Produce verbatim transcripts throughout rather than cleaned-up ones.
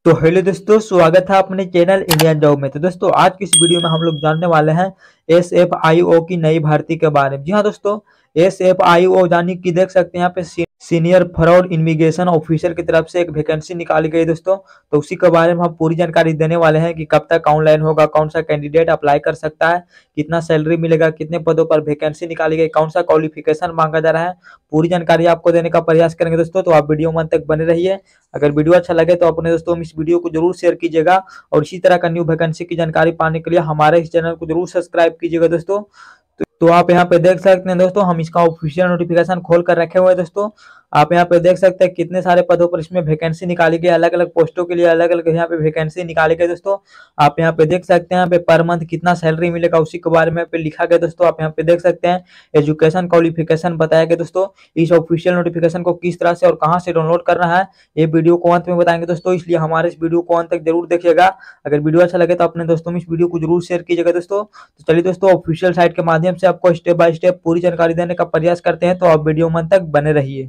तो हेलो दोस्तों, स्वागत है अपने चैनल इंडियन जॉब में। तो दोस्तों, आज की इस वीडियो में हम लोग जानने वाले हैं एस एफ आई ओ की नई भर्ती के बारे में। जी हाँ दोस्तों, एस एफ आई ओ यानी कि देख सकते हैं यहाँ पे सी, सीनियर फ्रॉड इन्वेस्टिगेशन ऑफिसर की तरफ से एक वैकेंसी निकाली गई दोस्तों। तो उसी के बारे में हम पूरी जानकारी देने वाले हैं कि कब तक ऑनलाइन होगा, कौन सा कैंडिडेट अप्लाई कर सकता है, कितना सैलरी मिलेगा, कितने पदों पर वैकेंसी निकाली गई, कौन सा क्वालिफिकेशन मांगा जा रहा है। पूरी जानकारी आपको देने का प्रयास करेंगे दोस्तों, तो आप वीडियो में अंत तक बने रहिए। अगर वीडियो अच्छा लगे तो अपने दोस्तों इस वीडियो को जरूर शेयर कीजिएगा और इसी तरह का न्यू वैकेंसी की जानकारी पाने के लिए हमारे इस चैनल को जरूर सब्सक्राइब कीजिएगा दोस्तों। तो, तो आप यहाँ पे देख सकते हैं दोस्तों, हम इसका ऑफिशियल नोटिफिकेशन खोल कर रखे हुए हैं दोस्तों। आप यहाँ पे देख सकते हैं कितने सारे पदों पर इसमें वैकेंसी निकाली गई, अलग अलग पोस्टों के लिए अलग अलग यहाँ पे वैकेंसी निकाली गई दोस्तों। आप यहाँ पे देख सकते हैं यहाँ पे पर मंथ कितना सैलरी मिलेगा उसी के बारे में पे लिखा गया दोस्तों। आप यहाँ पे देख सकते हैं एजुकेशन क्वालिफिकेशन बताया गया दोस्तों। इस ऑफिशियल नोटिफिकेशन को किस तरह से और कहाँ से डाउनलोड करना है ये वीडियो को अंत में बताएंगे दोस्तों, इसलिए हमारे इस वीडियो को अंत तक जरूर देखिएगा। अगर वीडियो अच्छा लगे तो अपने दोस्तों में इस वीडियो को जरूर शेयर कीजिएगा दोस्तों। तो चलिए दोस्तों, ऑफिशियल साइट के माध्यम से आपको स्टेप बाय स्टेप पूरी जानकारी देने का प्रयास करते हैं, तो आप वीडियो में अंत तक बने रहिए।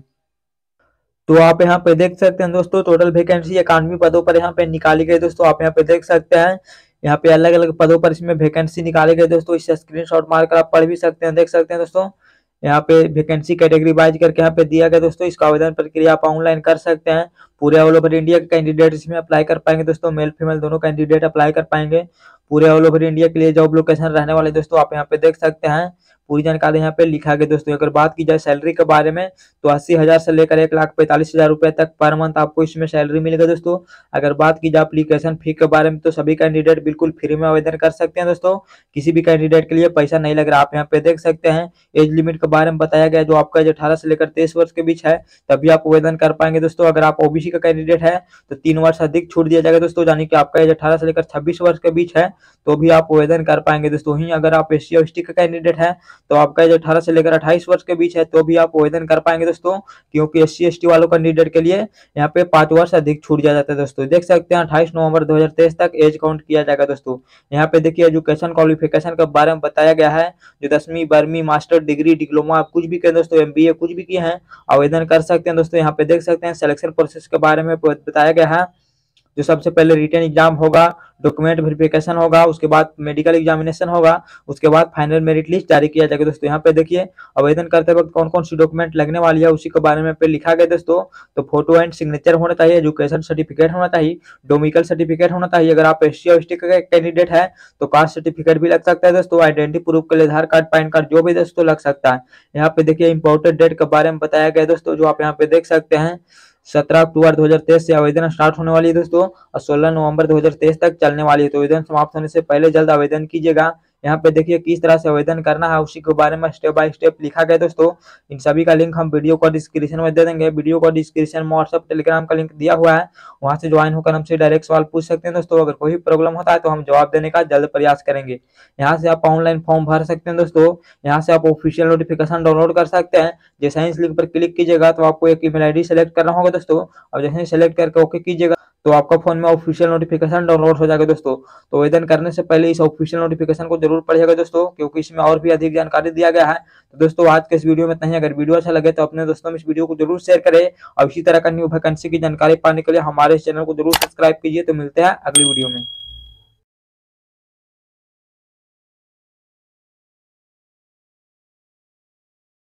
तो आप यहाँ पे देख सकते हैं दोस्तों, टोटल वैकेंसी इक्यानवे पदों पर यहाँ पे निकाली गई दोस्तों। आप यहाँ पे देख सकते हैं यहाँ पे अलग अलग पदों पर इसमें वैकेंसी निकाले गए दोस्तों। इससे स्क्रीनशॉट मारकर आप पढ़ भी सकते हैं, देख सकते हैं दोस्तों। यहाँ पे वैकेंसी कैटेगरी वाइज करके यहाँ पे दिया गया दोस्तों। इसका आवेदन प्रक्रिया आप ऑनलाइन कर सकते हैं। पूरे ऑल ओवर इंडिया के कैंडिडेट इसमें अप्लाई कर पाएंगे दोस्तों, मेल फीमेल दोनों कैंडिडेट अप्लाई कर पाएंगे। पूरे ऑल ओवर इंडिया के लिए जॉब लोकेशन रहने वाले दोस्तों, आप यहाँ पे देख सकते हैं पूरी जानकारी यहाँ पे लिखा गया दोस्तों। अगर बात की जाए सैलरी के बारे में तो अस्सी हजार से लेकर एक लाख पैंतालीस हजार रुपए तक पर मंथ आपको इसमें सैलरी मिलेगा दोस्तों। अगर बात की जाए एप्लीकेशन फी के बारे में तो सभी कैंडिडेट बिल्कुल फ्री में आवेदन कर सकते हैं दोस्तों। किसी भी कैंडिडेट के लिए पैसा नहीं लग रहा। आप यहाँ पे देख सकते हैं एज लिमिट के बारे में बताया गया, जो आपका एज अठारह से लेकर तेईस वर्ष के बीच है तभी आप आवेदन कर पाएंगे दोस्तों। अगर आप ओबीसी का कैंडिडेट है तो तीन वर्ष अधिक छूट दिया जाएगा दोस्तों, यानी कि आपका एज अठारह से लेकर छब्बीस वर्ष के बीच है तो भी आप आवेदन कर पाएंगे दोस्तों। ही अगर आप एस सी एस टी का कैंडिडेट है तो आपका एज अठारह से लेकर अट्ठाईस वर्ष के बीच है तो भी आप आवेदन कर पाएंगे दोस्तों, क्योंकि एस सी एस टी वालों कैंडिडेट के लिए यहाँ पे पांच वर्ष अधिक छूट दिया जाता है दोस्तों। देख सकते हैं अट्ठाईस नवंबर दो हजार तेईस तक एज काउंट किया जाएगा दोस्तों। यहाँ पे देखिए एजुकेशन क्वालिफिकेशन के बारे में बताया गया है, जो दसवीं बारहवीं मास्टर डिग्री डिप्लोमा आप कुछ भी करें दोस्तों, एम बी ए कुछ भी किए हैं आवेदन कर सकते हैं दोस्तों। यहाँ पे देख सकते हैं सिलेक्शन प्रोसेस के बारे में बताया गया है, जो सबसे पहले रिटन एग्जाम होगा, डॉक्यूमेंट वेरिफिकेशन होगा, उसके बाद मेडिकल एग्जामिनेशन होगा, उसके बाद फाइनल मेरिट लिस्ट जारी किया जाएगा दोस्तों। यहाँ पे देखिए आवेदन करते वक्त कौन कौन सी डॉक्यूमेंट लगने वाली है उसी के बारे में पे लिखा गया दोस्तों। तो फोटो एंड सिग्नेचर होना चाहिए, एजुकेशन सर्टिफिकेट होना चाहिए, डोमिकल सर्टिफिकेट होना चाहिए। अगर आप एस सी एस टी का कैंडिडेट है तो कास्ट सर्टिफिकेट भी लग सकता है दोस्तों। आइडेंटिटी प्रूफ के लिए आधार कार्ड, पैन कार्ड जो भी दोस्तों लग सकता है। यहाँ पे देखिए इंपॉर्टेंट डेट के बारे में बताया गया दोस्तों, जो आप यहाँ पे देख सकते हैं सत्रह अक्टूबर दो हजार तेईस से आवेदन स्टार्ट होने वाली है दोस्तों और सोलह नवंबर दो हजार तेईस तक चलने वाली है। तो आवेदन समाप्त होने से पहले जल्द आवेदन कीजिएगा। यहाँ पे देखिए किस तरह से आवेदन करना है उसी के बारे में स्टेप बाय स्टेप लिखा गया दोस्तों। इन सभी का लिंक हम वीडियो को डिस्क्रिप्शन में दे देंगे। वीडियो को डिस्क्रिप्शन में व्हाट्सएप टेलीग्राम का लिंक दिया हुआ है, वहां से ज्वाइन होकर हमसे डायरेक्ट सवाल पूछ सकते हैं दोस्तों। अगर कोई प्रॉब्लम होता है तो हम जवाब देने का जल्द प्रयास करेंगे। यहाँ से आप ऑनलाइन फॉर्म भर सकते हैं दोस्तों। यहाँ से आप ऑफिशियल नोटिफिकेशन डाउनलोड कर सकते हैं। जैसे ही इस लिंक पर क्लिक कीजिएगा तो आपको एक ईमेल आईडी सेलेक्ट करना होगा दोस्तों, और जैसे ही सेलेक्ट करके ओके कीजिएगा तो आपका फोन में ऑफिशियल नोटिफिकेशन डाउनलोड हो जाएगा दोस्तों। तो आवेदन करने से पहले इस ऑफिशियल नोटिफिकेशन को जरूर पढ़िएगा दोस्तों, क्योंकि इसमें और भी अधिक जानकारी दिया गया है। तो दोस्तों आज के इस वीडियो में इतना ही। अगर वीडियो अच्छा लगे तो अपने दोस्तों में इस वीडियो को जरूर शेयर करें और इसी तरह का न्यू वैकेंसी की जानकारी पाने के लिए हमारे इस चैनल को जरूर सब्सक्राइब कीजिए। तो मिलते हैं अगली वीडियो में।